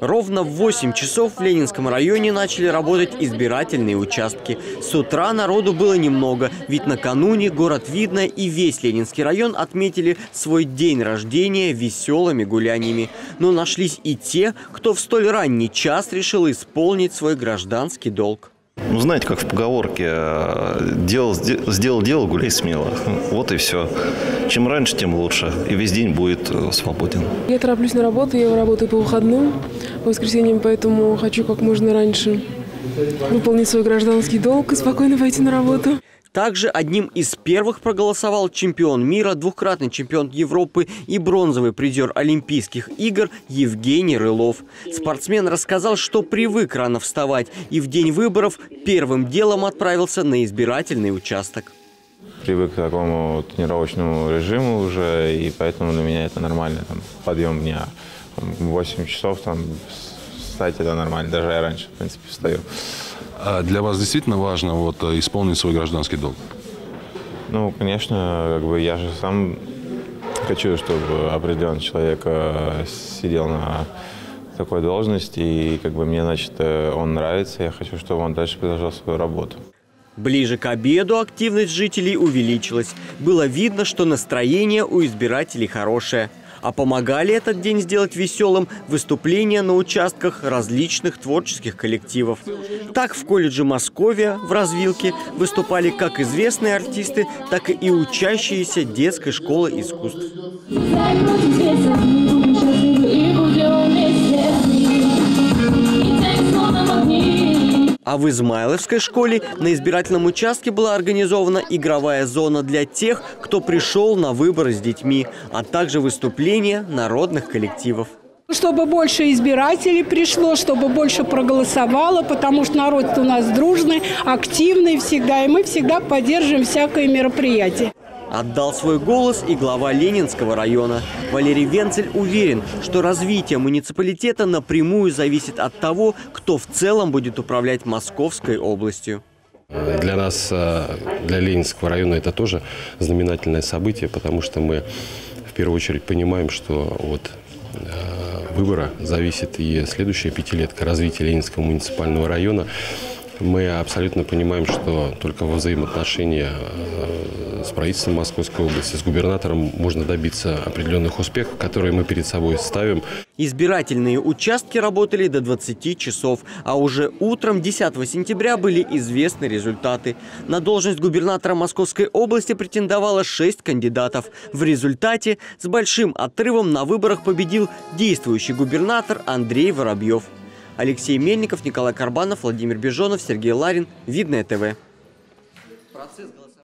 Ровно в 8 часов в Ленинском районе начали работать избирательные участки. С утра народу было немного, ведь накануне город Видное и весь Ленинский район отметили свой день рождения веселыми гуляниями. Но нашлись и те, кто в столь ранний час решил исполнить свой гражданский долг. Ну, знаете, как в поговорке, сделал дело, гуляй смело. Вот и все. Чем раньше, тем лучше. И весь день будет свободен. Я тороплюсь на работу, я работаю по выходным, по воскресеньям, поэтому хочу как можно раньше выполнить свой гражданский долг и спокойно пойти на работу. Также одним из первых проголосовал чемпион мира, двукратный чемпион Европы и бронзовый призер Олимпийских игр Евгений Рылов. Спортсмен рассказал, что привык рано вставать и в день выборов первым делом отправился на избирательный участок. Привык к такому тренировочному режиму уже, и поэтому для меня это нормально. Подъем дня в 8 часов, встать это нормально, даже я раньше, в принципе, встаю. А для вас действительно важно исполнить свой гражданский долг? Ну, конечно, я же сам хочу, чтобы определенный человек сидел на такой должности, и мне, значит, он нравится, я хочу, чтобы он дальше продолжал свою работу. Ближе к обеду активность жителей увеличилась. Было видно, что настроение у избирателей хорошее. А помогали этот день сделать веселым выступления на участках различных творческих коллективов. Так в колледже Московия в Развилке выступали как известные артисты, так и учащиеся детской школы искусств. А в Измайловской школе на избирательном участке была организована игровая зона для тех, кто пришел на выборы с детьми, а также выступления народных коллективов. Чтобы больше избирателей пришло, чтобы больше проголосовало, потому что народ у нас дружный, активный всегда, и мы всегда поддерживаем всякое мероприятие. Отдал свой голос и глава Ленинского района. Валерий Венцель уверен, что развитие муниципалитета напрямую зависит от того, кто в целом будет управлять Московской областью. Для нас, для Ленинского района, это тоже знаменательное событие, потому что мы в первую очередь понимаем, что от выбора зависит и следующая пятилетка развития Ленинского муниципального района. Мы абсолютно понимаем, что только во взаимоотношении с правительством Московской области, с губернатором можно добиться определенных успехов, которые мы перед собой ставим. Избирательные участки работали до 20 часов, а уже утром 10 сентября были известны результаты. На должность губернатора Московской области претендовало 6 кандидатов. В результате с большим отрывом на выборах победил действующий губернатор Андрей Воробьев. Алексей Мельников, Николай Карбанов, Владимир Бежонов, Сергей Ларин. Видное ТВ.